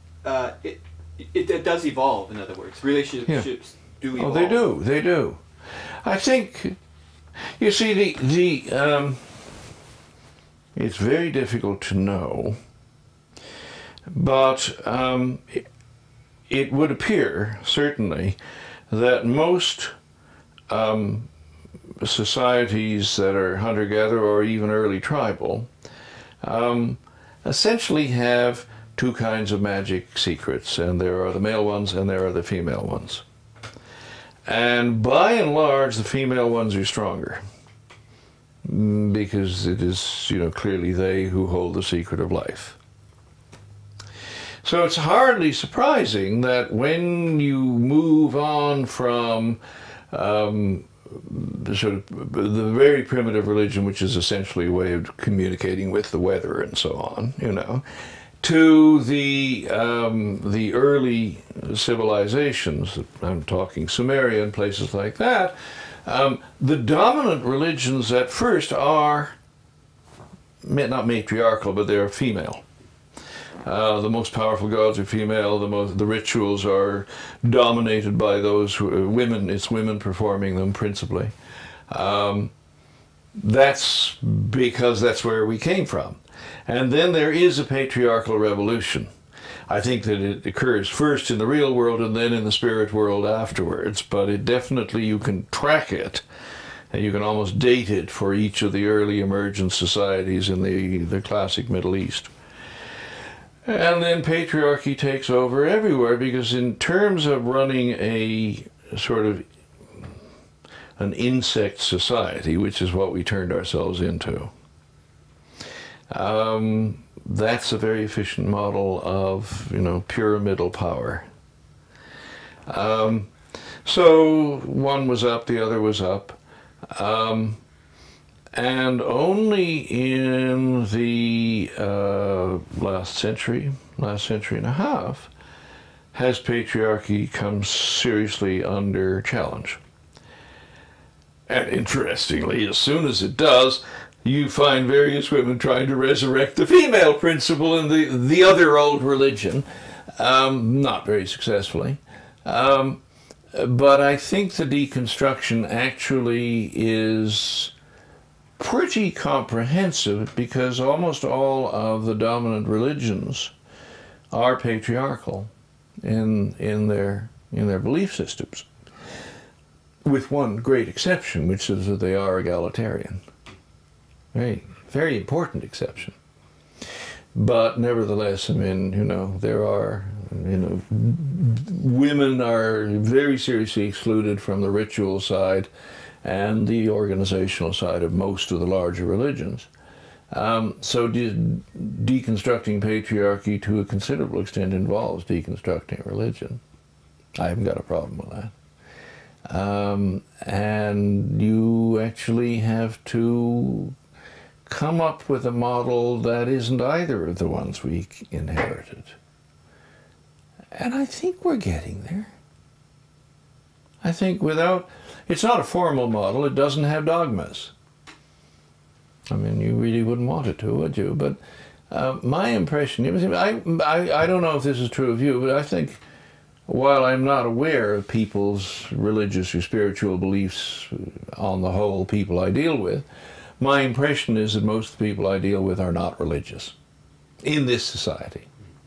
it does evolve, in other words. Relationships do evolve. Oh, they do. I think, you see, it's very difficult to know, but it would appear, certainly, that most societies that are hunter-gatherer or even early tribal essentially have two kinds of magic secrets, and there are the male ones and there are the female ones. And by and large, the female ones are stronger because it is, you know, clearly they who hold the secret of life. So it's hardly surprising that when you move on from the very primitive religion, which is essentially a way of communicating with the weather and so on, you know, to the early civilizations, I'm talking Sumeria and places like that, the dominant religions at first are not matriarchal, but they're female. The most powerful gods are female. The rituals are dominated by those women. It's women performing them principally. That's because that's where we came from. And then there is a patriarchal revolution. I think that it occurs first in the real world and then in the spirit world afterwards, but it definitely, you can track it, and you can almost date it for each of the early emergent societies in the classic Middle East. And then patriarchy takes over everywhere, because in terms of running a sort of an insect society, which is what we turned ourselves into, that's a very efficient model of, pyramidal power. So one was up, the other was up. And only in the last century and a half, has patriarchy come seriously under challenge. And interestingly, as soon as it does, you find various women trying to resurrect the female principle in the other old religion, not very successfully. But I think the deconstruction actually is pretty comprehensive, because almost all of the dominant religions are patriarchal in their belief systems, with one great exception, which is that they are egalitarian. Very, very important exception. But nevertheless, I mean, there are, women are very seriously excluded from the ritual side and the organizational side of most of the larger religions. So deconstructing patriarchy to a considerable extent involves deconstructing religion. I haven't got a problem with that. And you actually have to come up with a model that isn't either of the ones we inherited. And I think we're getting there. I think it's not a formal model, it doesn't have dogmas. I mean, you really wouldn't want it to, would you? But my impression, I don't know if this is true of you, but I think, while I'm not aware of people's religious or spiritual beliefs on the whole, people I deal with, my impression is that most of the people I deal with are not religious in this society.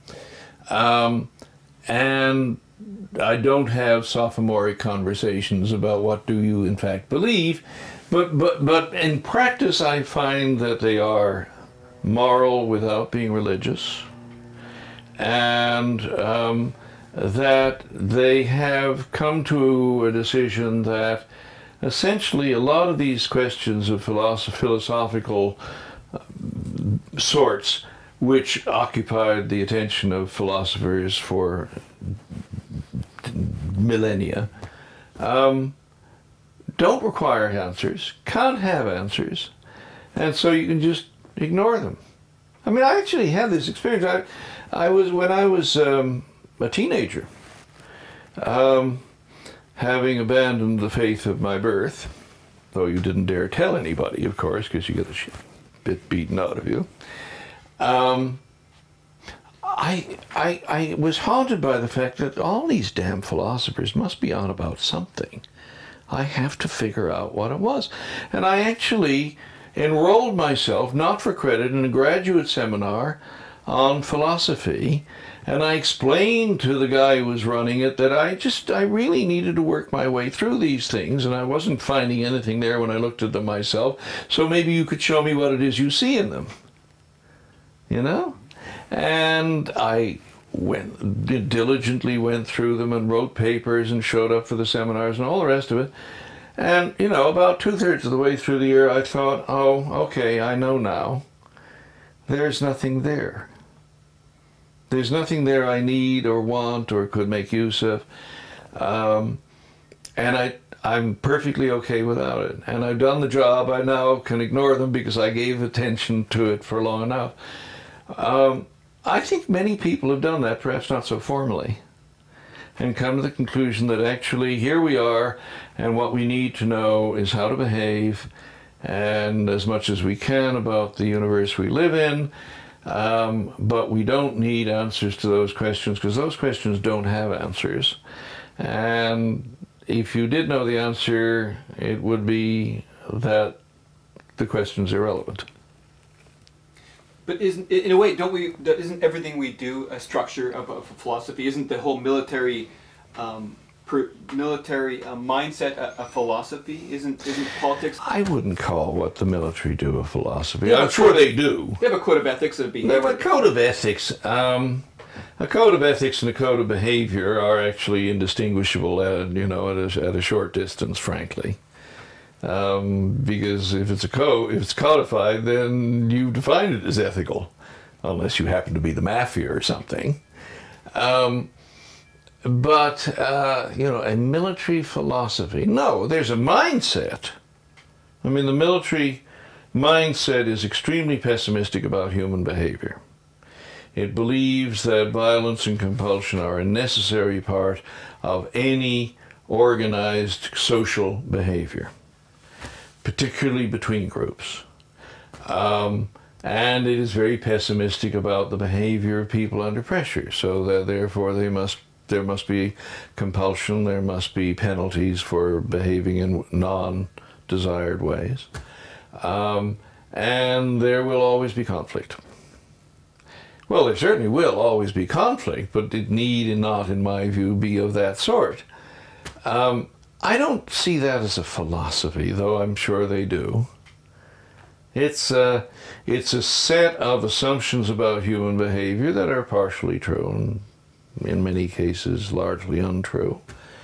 And I don't have sophomoric conversations about what do you in fact believe, but in practice I find that they are moral without being religious, and that they have come to a decision that essentially a lot of these questions of philosophical sorts, which occupied the attention of philosophers for millennia, don't require answers, can't have answers, and so you can just ignore them. I mean, I actually had this experience. When I was a teenager, having abandoned the faith of my birth, though you didn't dare tell anybody, of course, because you get the bit beaten out of you, I was haunted by the fact that all these damn philosophers must be on about something. I have to figure out what it was. And I actually enrolled myself, not for credit, in a graduate seminar on philosophy, and I explained to the guy who was running it that I really needed to work my way through these things, and I wasn't finding anything there when I looked at them myself, so maybe you could show me what it is you see in them. And I diligently went through them and wrote papers and showed up for the seminars and all the rest of it. And, about 2/3 of the way through the year, I thought, oh, okay, I know now. There's nothing there. There's nothing there I need or want or could make use of. And I'm perfectly okay without it. And I've done the job. I now can ignore them because I gave attention to it for long enough. I think many people have done that, perhaps not so formally, and come to the conclusion that actually here we are, and what we need to know is how to behave, and as much as we can about the universe we live in, but we don't need answers to those questions, because those questions don't have answers. And if you did know the answer, it would be that the question's irrelevant. But isn't, in a way, isn't everything we do a structure of a philosophy? Isn't the whole military mindset a philosophy? Isn't politics? I wouldn't call what the military do a philosophy. I'm sure they do. They have a code of ethics and They behavior. have a code of ethics. A code of ethics and a code of behavior are actually indistinguishable at a short distance, frankly. Because if it's codified, then you define it as ethical, unless you happen to be the mafia or something. But a military philosophy, no, there's a mindset. I mean, the military mindset is extremely pessimistic about human behavior. It believes that violence and compulsion are a necessary part of any organized social behavior, particularly between groups. And it is very pessimistic about the behavior of people under pressure, so that therefore there must be compulsion, there must be penalties for behaving in non-desired ways. And there will always be conflict. Well, there certainly will always be conflict, but it need not, in my view, be of that sort. I don't see that as a philosophy, though I'm sure they do. It's a set of assumptions about human behavior that are partially true and in many cases largely untrue.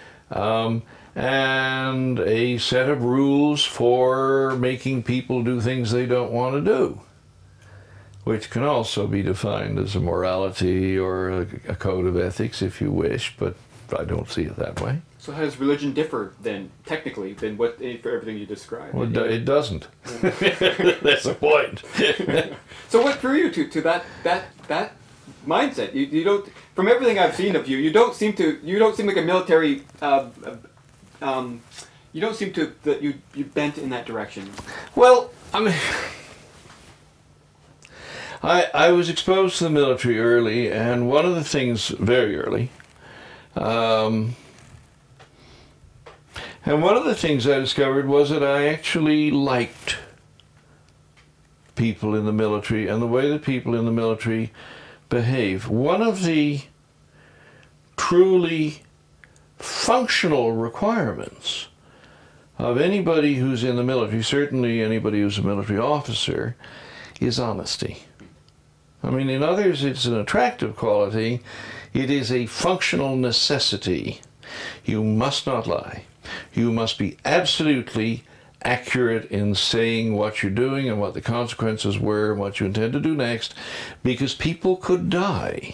And a set of rules for making people do things they don't want to do, which can also be defined as a morality or a code of ethics, if you wish, but I don't see it that way. So how does religion differ then, technically, than for everything you described? Well, it doesn't. That's the point. So what drew you to that mindset? You don't, from everything I've seen of you, you don't seem like a military. You don't seem to that you bent in that direction. Well, I mean, I was exposed to the military early, and one of the things very early. And one of the things I discovered was that I actually liked people in the military and the way that people in the military behave. One of the truly functional requirements of anybody who's in the military, certainly anybody who's a military officer, is honesty. I mean, in others it's an attractive quality. It is a functional necessity. You must not lie. You must be absolutely accurate in saying what you're doing and what the consequences were and what you intend to do next, because people could die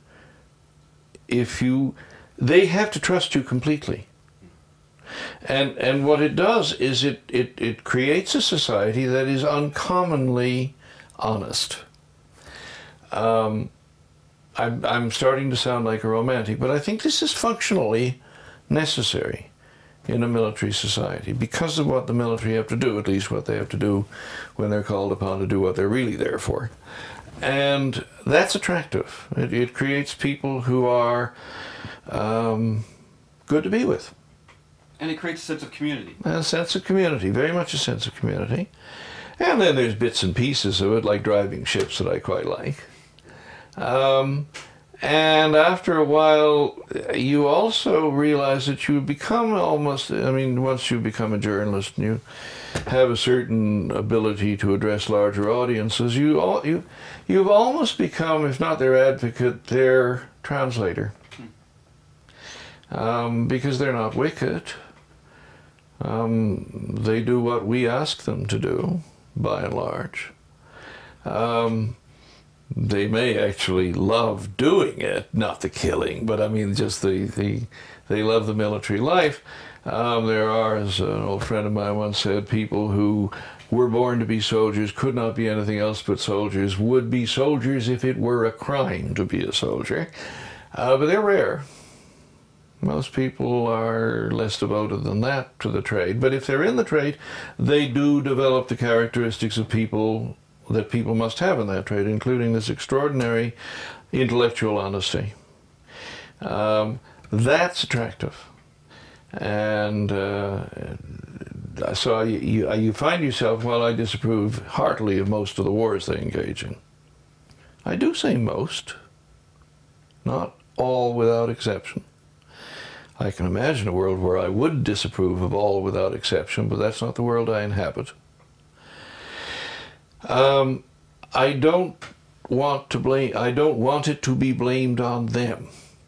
if they have to trust you completely. And what it does is it creates a society that is uncommonly honest. I'm starting to sound like a romantic, but I think this is functionally necessary in a military society because of what the military have to do, at least what they have to do when they're called upon to do what they're really there for. And that's attractive. It creates people who are good to be with. And it creates a sense of community. A sense of community, very much a sense of community. And then there's bits and pieces of it, like driving ships, that I quite like. And after a while, you also realize that you become almost, I mean, once you become a journalist and you have a certain ability to address larger audiences, you've almost become, if not their advocate, their translator. Because they're not wicked. They do what we ask them to do, by and large. They may actually love doing it, not the killing, but I mean just they love the military life. There are, as an old friend of mine once said, people who were born to be soldiers, could not be anything else but soldiers, would be soldiers if it were a crime to be a soldier. But they're rare. Most people are less devoted than that to the trade. But if they're in the trade, they do develop the characteristics of people that people must have in that trade, including this extraordinary intellectual honesty. That's attractive. And so you find yourself, well, I disapprove heartily of most of the wars they engage in. I do say most, not all without exception. I can imagine a world where I would disapprove of all without exception, but that's not the world I inhabit. I don't want it to be blamed on them,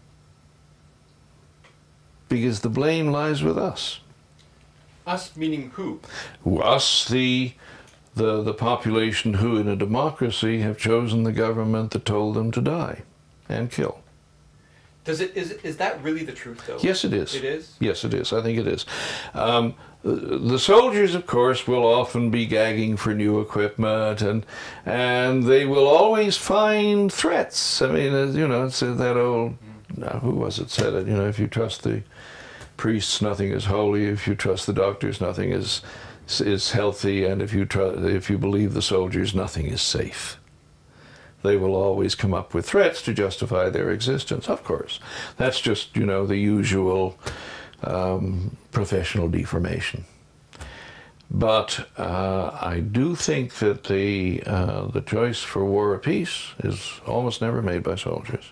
because the blame lies with us. Us meaning who? Us, the population who in a democracy have chosen the government that told them to die and kill. Is that really the truth, though? Yes, it is. It is? Yes, it is. I think it is. The soldiers, of course, will often be gagging for new equipment, and they will always find threats. I mean, you know, it's that old, who was it said it? You know, if you trust the priests, nothing is holy. If you trust the doctors, nothing is healthy. And if you believe the soldiers, nothing is safe. They will always come up with threats to justify their existence, of course. That's just, you know, the usual professional deformation. But I do think that the choice for war or peace is almost never made by soldiers.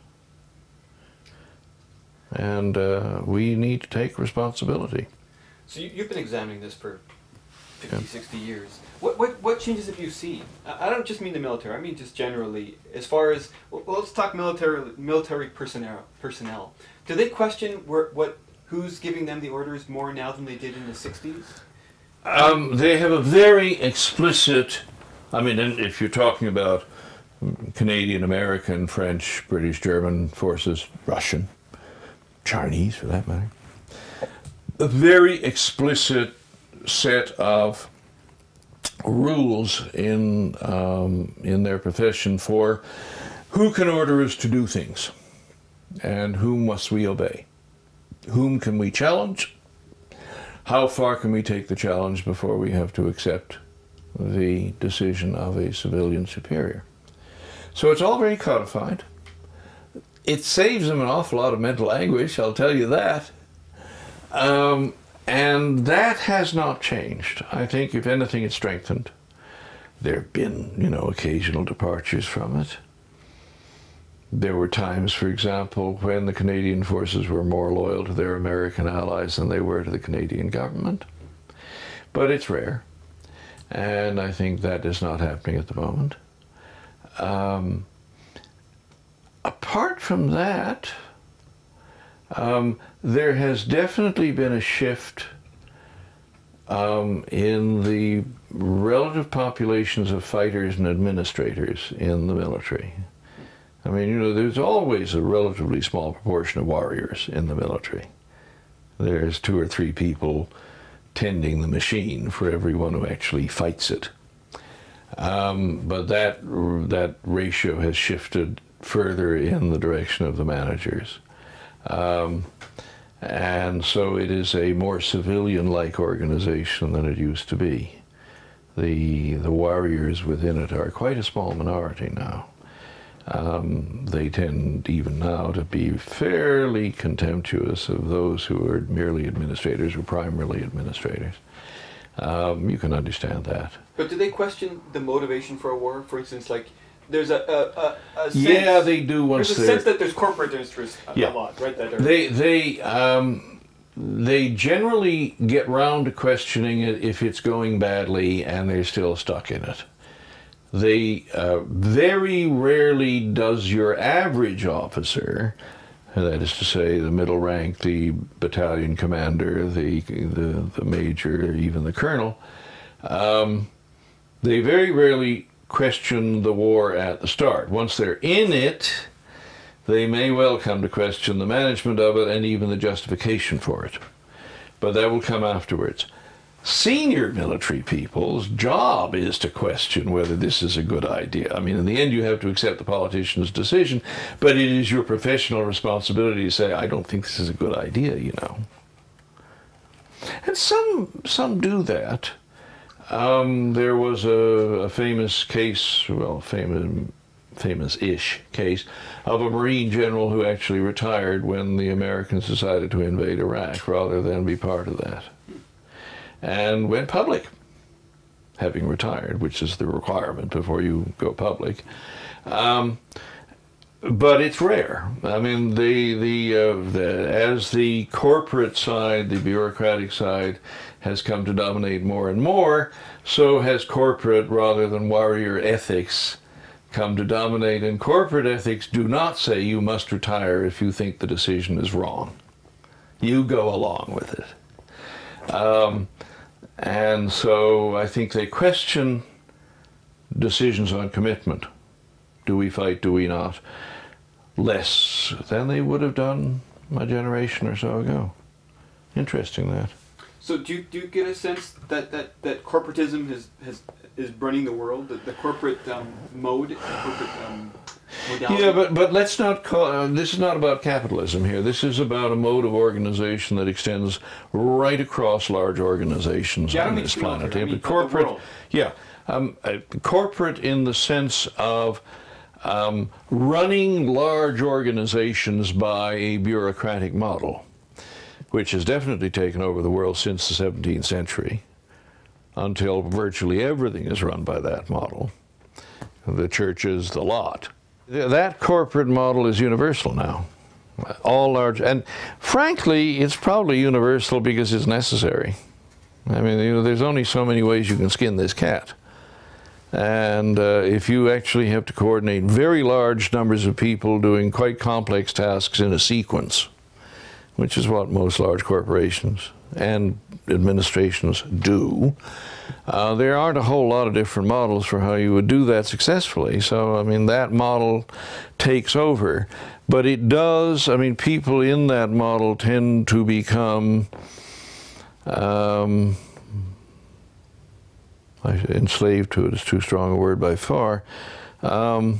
And we need to take responsibility. So you've been examining this for 50, 60 years. What changes have you seen? I don't just mean the military, I mean just generally, as far as, well, let's talk military personnel. Do they question who's giving them the orders more now than they did in the 60s? They have a very explicit, I mean, if you're talking about Canadian, American, French, British, German forces, Russian, Chinese for that matter, a very explicit set of rules in their profession for who can order us to do things and whom must we obey. Whom can we challenge? How far can we take the challenge before we have to accept the decision of a civilian superior? So it's all very codified. It saves them an awful lot of mental anguish, I'll tell you that. And that has not changed. I think, if anything, it's strengthened. There have been, you know, occasional departures from it. There were times, for example, when the Canadian forces were more loyal to their American allies than they were to the Canadian government. But it's rare. And I think that is not happening at the moment. Apart from that, there has definitely been a shift in the relative populations of fighters and administrators in the military. I mean, you know, there's always a relatively small proportion of warriors in the military. There's 2 or 3 people tending the machine for everyone who actually fights it. But that ratio has shifted further in the direction of the managers. And so it is a more civilian-like organization than it used to be. The warriors within it are quite a small minority now. They tend even now to be fairly contemptuous of those who are merely administrators or primarily administrators. You can understand that. But do they question the motivation for a war? For instance, like, there's a sense, yeah, they do. Once there's a sense that there's corporate interests a lot, right? That are, they generally get round to questioning it if it's going badly and they're still stuck in it. They very rarely does your average officer, that is to say the middle rank, the battalion commander, the major, even the colonel, they very rarely question the war at the start. Once they're in it, they may well come to question the management of it and even the justification for it. But that will come afterwards. Senior military people's job is to question whether this is a good idea. I mean, in the end, you have to accept the politician's decision, but it is your professional responsibility to say, I don't think this is a good idea, you know. And some do that. There was a famous case, well, famous-ish case, of a Marine general who actually retired when the Americans decided to invade Iraq rather than be part of that, and went public. having retired, which is the requirement before you go public. But it's rare. I mean, as the corporate side, the bureaucratic side, has come to dominate more and more, so has corporate rather than warrior ethics come to dominate. And corporate ethics do not say you must retire if you think the decision is wrong. You go along with it. And so I think they question decisions on commitment. Do we fight, do we not? Less than they would have done a generation or so ago. Interesting, that. So do you get a sense that corporatism is running the world, the corporate mode, corporate modality? Yeah, but let's not call, this is not about capitalism here. This is about a mode of organization that extends right across large organizations on this planet. I mean, corporate, the world. yeah, corporate in the sense of running large organizations by a bureaucratic model, which has definitely taken over the world since the 17th century, until virtually everything is run by that model. The churches, the lot. That corporate model is universal now. All large, and frankly, it's probably universal because it's necessary. I mean, there's only so many ways you can skin this cat. And if you actually have to coordinate very large numbers of people doing quite complex tasks in a sequence, which is what most large corporations and administrations do, there aren't a whole lot of different models for how you would do that successfully. So, I mean, that model takes over. But it does, I mean, people in that model tend to become enslaved to it is too strong a word by far. They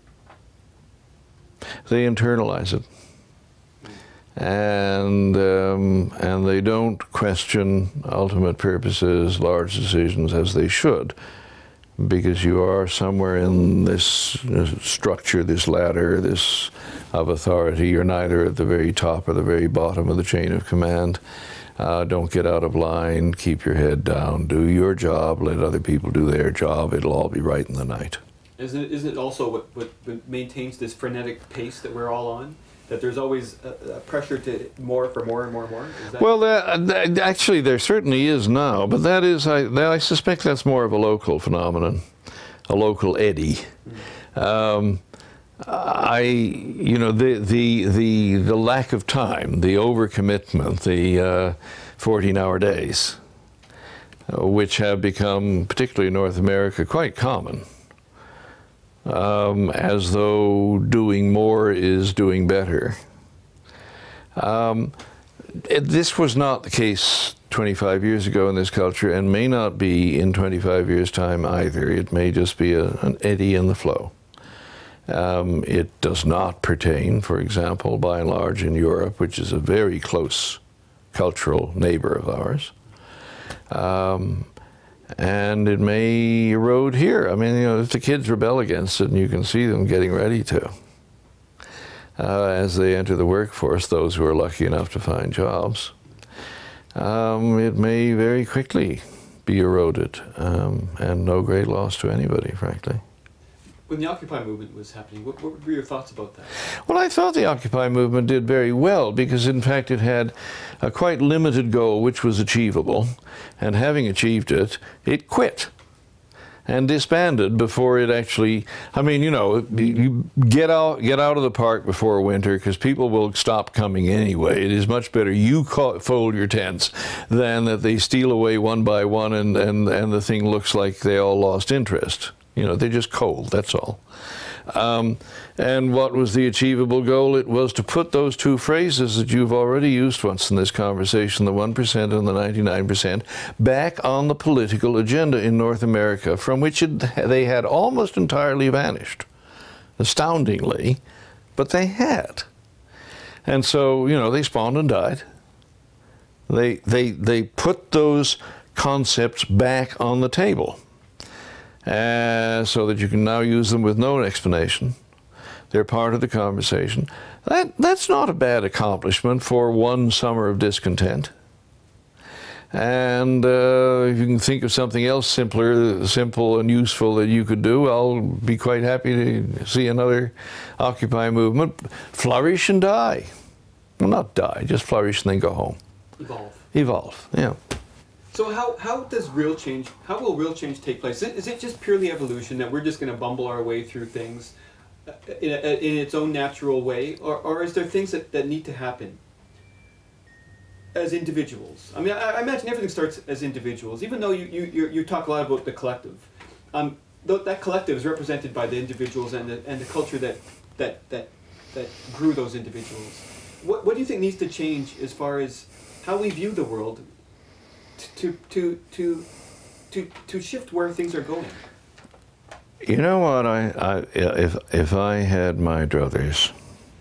internalize it, and they don't question ultimate purposes, large decisions, as they should, because you are somewhere in this structure, this ladder, this of authority. You're neither at the very top or the very bottom of the chain of command. Don't get out of line, keep your head down, do your job, let other people do their job, it'll all be right in the night. Isn't it also what maintains this frenetic pace that we're all on? That there's always a pressure to more and more and more? Is that well, actually there certainly is now, but that is, I suspect that's more of a local phenomenon, a local eddy. You know, the lack of time, the overcommitment, the 14-hour days, which have become, particularly in North America, quite common, as though doing more is doing better. This was not the case 25 years ago in this culture, and may not be in 25 years' time either. It may just be an eddy in the flow. It does not pertain, for example, by and large in Europe, which is a very close cultural neighbor of ours. And it may erode here. I mean, you know, if the kids rebel against it, and you can see them getting ready to, as they enter the workforce, those who are lucky enough to find jobs, it may very quickly be eroded, and no great loss to anybody, frankly. When the Occupy movement was happening, what were your thoughts about that? Well, I thought the Occupy movement did very well because, in fact, it had a quite limited goal which was achievable, and having achieved it, it quit and disbanded before it actually, I mean, you know, you get out of the park before winter because people will stop coming anyway. It is much better you fold your tents than that they steal away one by one and the thing looks like they all lost interest. You know, they're just cold, that's all. And what was the achievable goal? It was to put those two phrases that you've already used once in this conversation, the 1% and the 99%, back on the political agenda in North America, from which they had almost entirely vanished, astoundingly, but they had. And so, you know, they spawned and died. They put those concepts back on the table. So that you can now use them with no explanation. They're part of the conversation. That's not a bad accomplishment for one summer of discontent. And if you can think of something else simple and useful that you could do, I'll be quite happy to see another Occupy movement flourish and die. Well, not die, just flourish and then go home. Evolve. Evolve, yeah. So how does real change, how will real change take place? Is it just purely evolution, that we're just going to bumble our way through things in its own natural way? Or is there things that need to happen as individuals? I mean, I imagine everything starts as individuals, even though you talk a lot about the collective. That collective is represented by the individuals and the culture that grew those individuals. What do you think needs to change as far as how we view the world to shift where things are going? You know what? If I had my druthers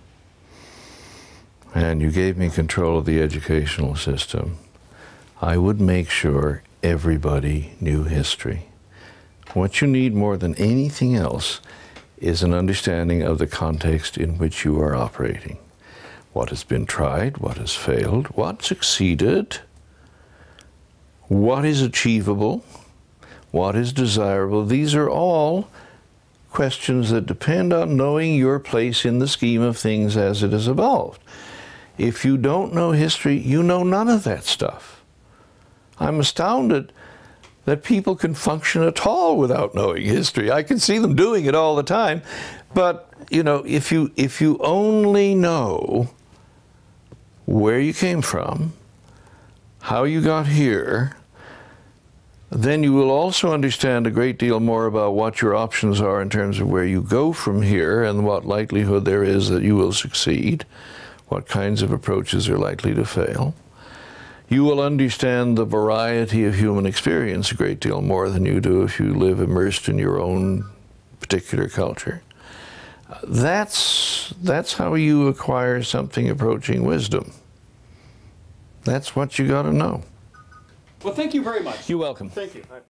and you gave me control of the educational system, I would make sure everybody knew history. What you need more than anything else is an understanding of the context in which you are operating. What has been tried, what has failed, what succeeded, what is achievable, what is desirable. These are all questions that depend on knowing your place in the scheme of things as it has evolved. If you don't know history, you know none of that stuff. I'm astounded that people can function at all without knowing history. I can see them doing it all the time, but you know, if you only know where you came from, how you got here, then you will also understand a great deal more about what your options are in terms of where you go from here and what likelihood there is that you will succeed, what kinds of approaches are likely to fail. You will understand the variety of human experience a great deal more than you do if you live immersed in your own particular culture. That's how you acquire something approaching wisdom. That's what you got to know. Well, thank you very much. You're welcome. Thank you.